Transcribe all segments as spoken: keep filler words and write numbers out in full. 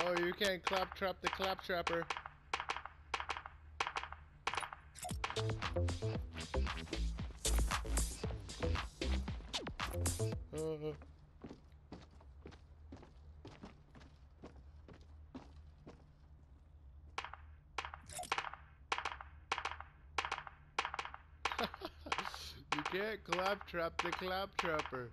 Oh, you can't claptrap the claptrapper. Uh. You can't claptrap the claptrapper.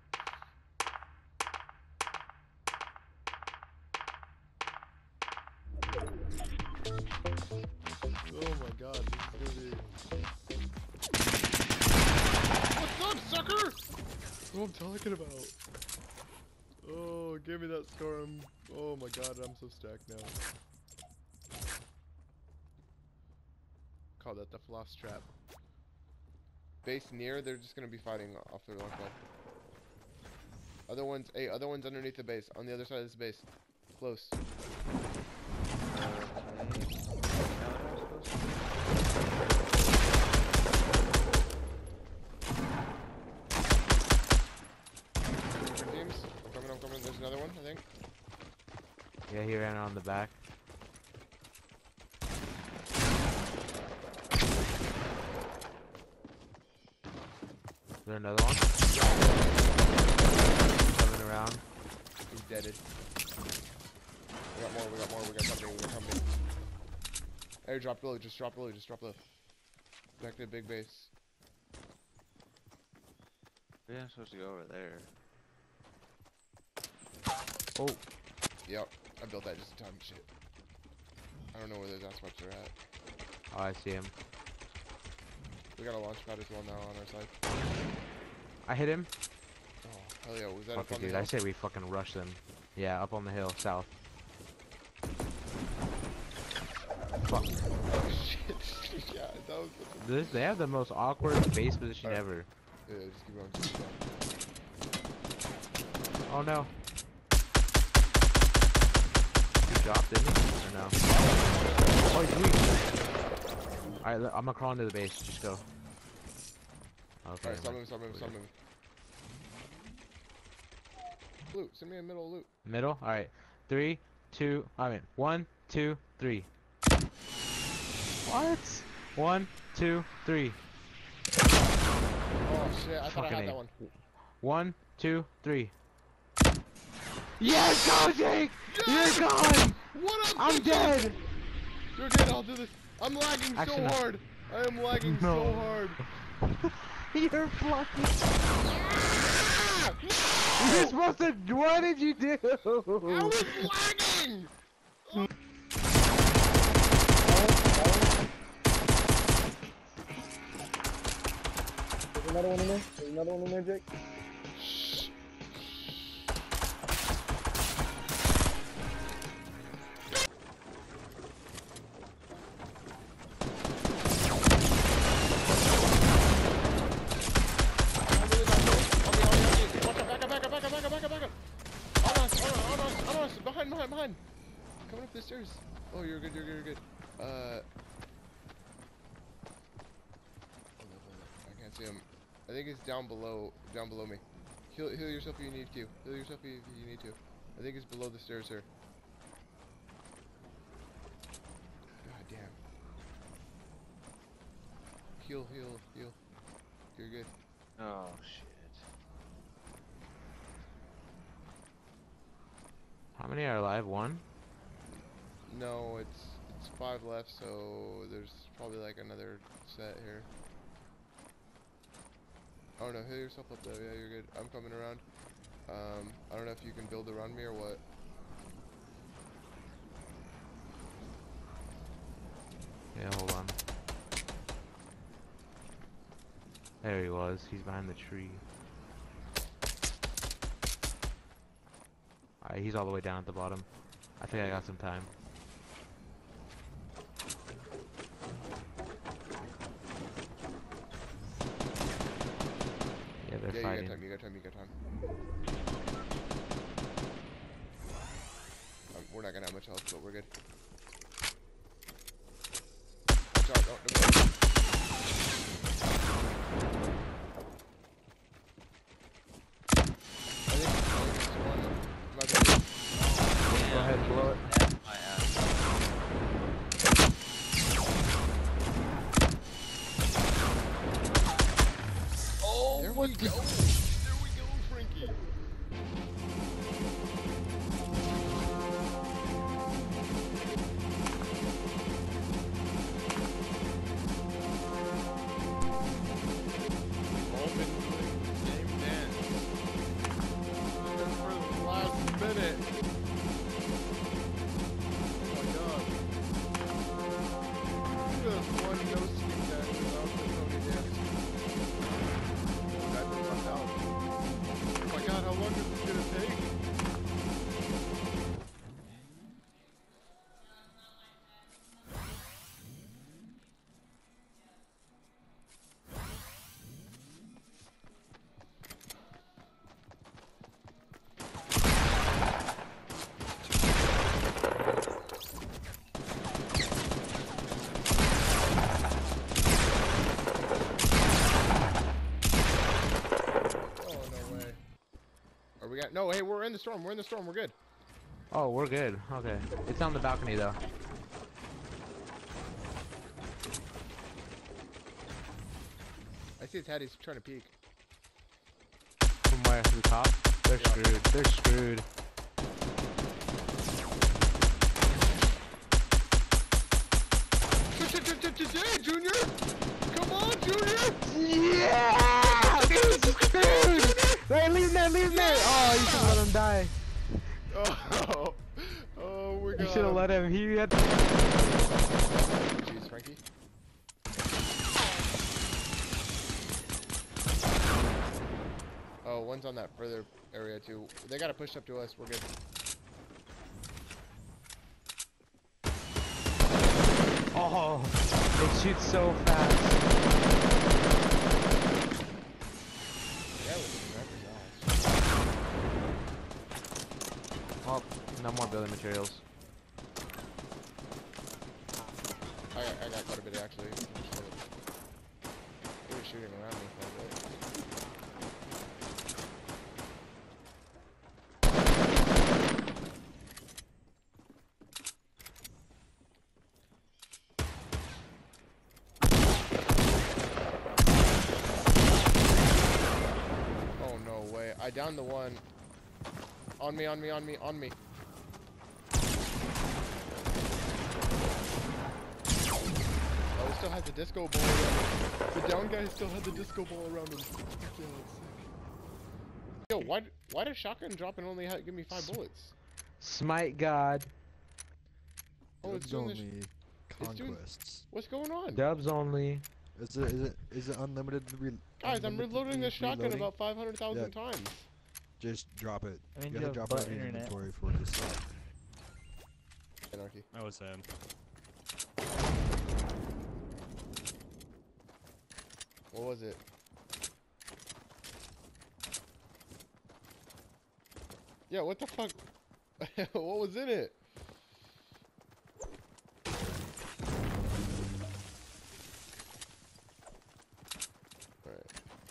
Oh my god, this is gonna be... What's up, sucker? That's what I'm talking about. Oh, give me that storm. Oh my god, I'm so stacked now. Call that the floss trap. Base near, they're just gonna be fighting off their long side. Other ones, hey, other ones underneath the base, on the other side of this base. Close. Teams, I'm coming, I'm coming. There's another one, I think. Yeah, he ran on the back. Is there another one? Coming around. He's deaded. We got more, we got more, we got company, we got company. Hey, drop low, just drop low, just drop low. Back to the big base. Yeah, I'm supposed to go over there. Oh. Yep, I built that just in time. Shit. I don't know where those aspects are at. Oh, I see him. We got a launch pad as well now on our side. I hit him. Oh, hell yeah, was that Fuck up it, on the dude. hill? I say we fucking rush them. Yeah, up on the hill, south. Fuck. Oh shit. Yeah, that was such a... This, they have the most awkward base position Alright. ever. Yeah, just keep going, just keep going. Oh no. He dropped, didn't he? Or no? Oh, he's weak. Alright, I'm gonna crawl into the base. Just go. Okay. Alright, stop never moving, stop moving, stop moving. Loot, send me a middle loot. Middle? Alright. Three, two, I mean, one, two, three. What? One, two, three. Oh shit, I thought I Fucking had A. that one. One, two, three. Yes, go Jake! You're gone! What up, I'm bitches? dead! You're good, I'll do this. I'm lagging Actually, so no. hard. I am lagging No. so hard. You're fucking. No! You're supposed to. What did you do? I was lagging! There's another one in there. There's another one in there, Jake. Behind, behind, behind! Coming up the stairs. Oh, you're good, you're good, you're good. Uh. Hold up, hold up. I can't see him. I think it's down below, down below me. Heal, heal yourself if you need to. Heal yourself if you need to. I think it's below the stairs here. God damn. Heal, heal, heal. You're good. Oh shit. How many are alive? One? No, it's it's five left, so there's probably like another set here. Oh no, heal yourself up there. Yeah, you're good. I'm coming around. Um, I don't know if you can build around me or what. Yeah, hold on. There he was. He's behind the tree. Alright, he's all the way down at the bottom. I think I got some time. Yeah, they're Yeah, fighting. you got time, you got time, you got time. Um, we're not gonna have much health, but we're good. Watch out, oh, never mind. I think, I think this one might be... Go ahead, blow it. That's my we go. There we go, Frankie. We've all been doing the same dance. Just for the last minute. Oh my god. Just one no skin dance without the pony dance. That just left out. Oh my god, how long is this gonna take? Are we got no? Hey, we're in the storm. We're in the storm. We're good. Oh, we're good. Okay. It's on the balcony though. I see Taddy's trying to peek. From where? From the top? They're Yeah. screwed. They're screwed. Today, Junior. Come on, Junior. Yeah! Dude, screwed! Hey, leave that, leave that! Oh, you should let him die. Oh, oh my god. You should have let him. He had. Jeez, Frankie. Oh, one's on that further area too. They gotta push up to us. We're good. Oh, it shoots so fast. Yeah, with the sniper's ass. Oh, no more building materials. I got, I got quite a bit actually. They were shooting around me for a bit. Oh no way! I downed the one. On me! On me! On me! On me! Oh, he still has the disco ball around him. The down guy still had the disco ball around him. Yeah, that's sick. Yo, why, why does shotgun drop and only ha give me five bullets? Smite God. Oh, it's Dubs doing this. only it's doing- conquests. What's going on? Dubs only. Is it is it is it unlimited? Re Guys, I'm reloading this shotgun reloading? about five hundred thousand Yeah. times. Just drop it. I mean, you you have to have drop it butt in your internet. inventory for it to stop. Anarchy. That was him. What was it? Yeah, what the fuck? What was in it? Alright.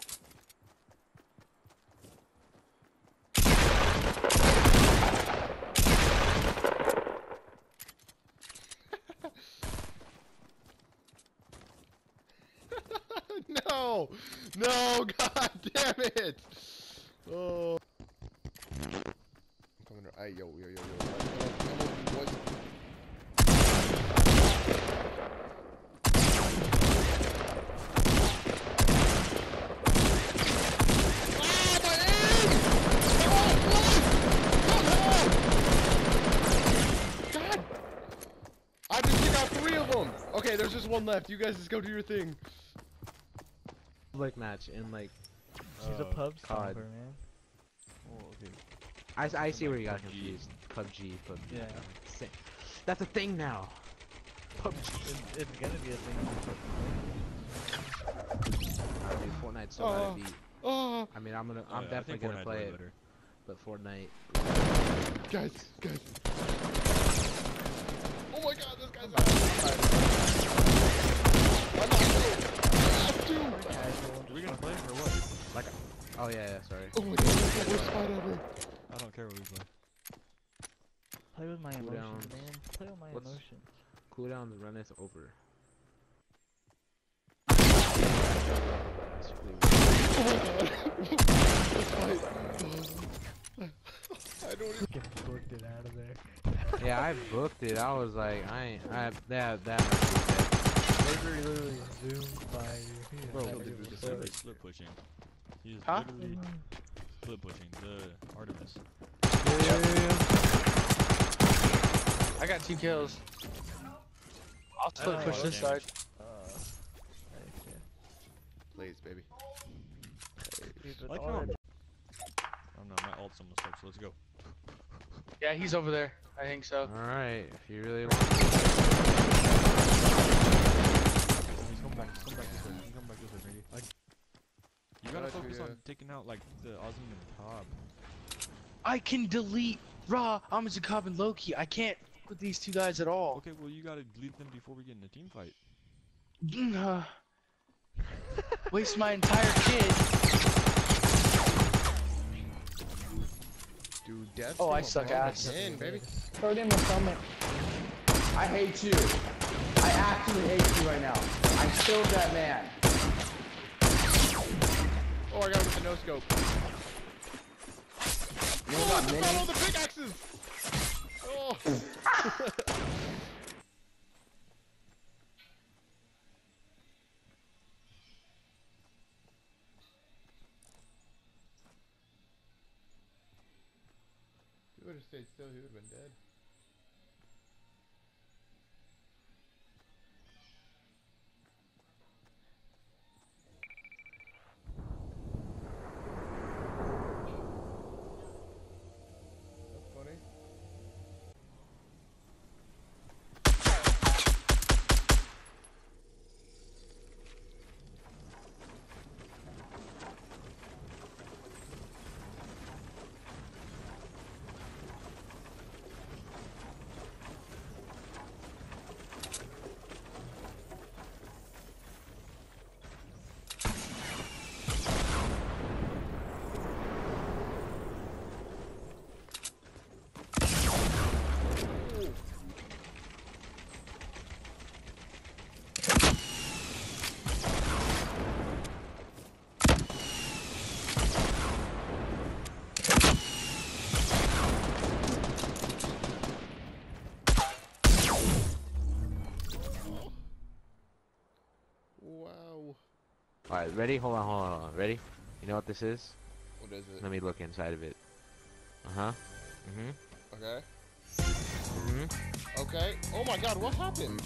No! No! God damn it! Oh. I'm coming. Hey, yo, yo, yo, yo. Come on, come on, boys. Ah, my aim! Oh, God! I just took out three of them. Okay, there's just one left. You guys just go do your thing. Public match in like. She's a Uh, pub C O D. stomper, man. Oh, okay. I, I see where you got P U B G. confused. P U B G. P U B G. Yeah. Sick. That's a thing now. P U B G. It's, it's gonna be a thing. I mean, Fortnite's still Oh. gotta be. Oh, I mean, I'm gonna. Oh, I'm yeah, I definitely think gonna Fortnite's play way it. better. But Fortnite. guys, guys. Oh my God, this guy's out. I'm not I have to. Are we gonna play or what? Like. Oh yeah, yeah. Sorry. Oh my God, this is the worst fight ever. I don't care what we play. Play with my Cool emotions, downs. man. Play with my What's- emotions. Cooldown runneth over. Oh my God. Let's fight. I don't even. Get booked it out of there. Yeah, I booked it. I was like, I ain't. I that that. They were literally zoomed by you. Bro, Yeah, the, like, the, it the was Slip like- is split pushing. He's Huh? literally split pushing the Artemis. I got two kills. I'll split Oh, push this damn. side. Uh, nice, yeah. Please, baby. Dude, with Like all how that- Oh no, my ult's almost up, so let's go. Yeah, he's over there. I think so. All right, if you really want. He's coming back, he's coming back this way. He's coming back this way, Brady. Like, you gotta Got you, focus yeah. on taking out like the Ozzy and Cobb. I can delete Raw, Amazakab, and Loki. I can't with these two guys at all. Okay, well you gotta delete them before we get in a team fight. Uh, waste my entire kid. Dude, death. Oh, I from suck above ass. again, baby. Throw it in the stomach. I hate you. I actually hate you right now. I killed that man. Oh, I got him with the no scope. You know Oh, what the mini? battle of the pickaxes! Oh. He would have stayed still, he would have been dead. That's funny. Wow. All right, ready? Hold on, hold on, hold on. Ready? You know what this is? What is it? Let me look inside of it. Uh huh. Mhm. Okay. Mhm. Okay. Oh my god, what happened?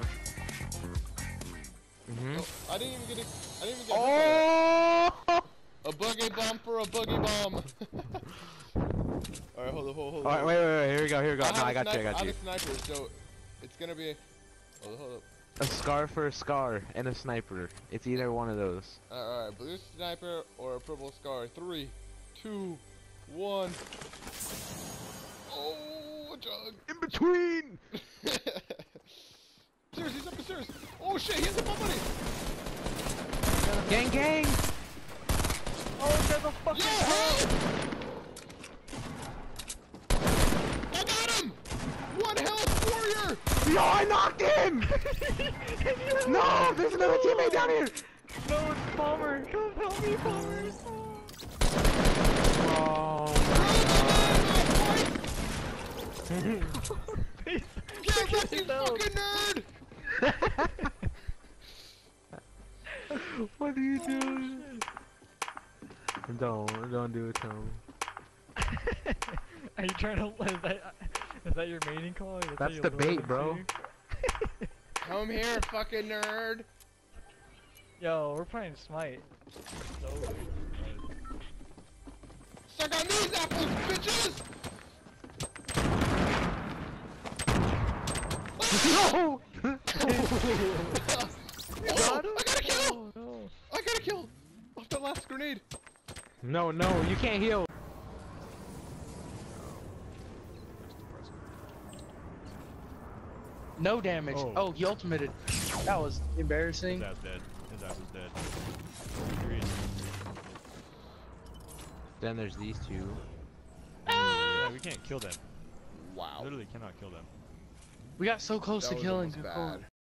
Mhm. Oh, I didn't even get it. I didn't even get hit by Oh! that. A boogie bomb for a boogie bomb. Alright, hold on, hold on, hold on. All right, wait, wait, wait. Here we go. Here we go. I No, have I a got you. I sniper- got you. I have a sniper, so it's gonna be. Hold on, hold up. A scar for a scar and a sniper. It's either one of those. Alright, alright, blue sniper or a purple scar. Three, two, one. Oh, a jug. In between. Stairs, he's up the stairs. Oh shit, he's up my buddy. Gang, gang. Oh, there's a fucking Yeah, help! I got him! One health warrior! Yo, I knocked him. No, there's another teammate down here. No, it's Palmer. Come help me, Palmer. Oh. Get back, you fucking nerd! What are you doing? Don't, don't do it, Tom. Are you trying to? Is that, is that your mating call? Is that That's your the bait, little bro. thing? Come here, fucking nerd! Yo, we're playing Smite. So weird. Suck on these apples, bitches! No! Oh, Got him? I got a kill! Oh, no. I got a kill! Off the last grenade! No, no, you can't heal. No damage. Oh. Oh, he ultimated. That was embarrassing. His ass dead. His ass is dead. Here he is. Then there's these two. Yeah, we can't kill them. Wow. Literally cannot kill them. We got so close That to was killing almost before. bad.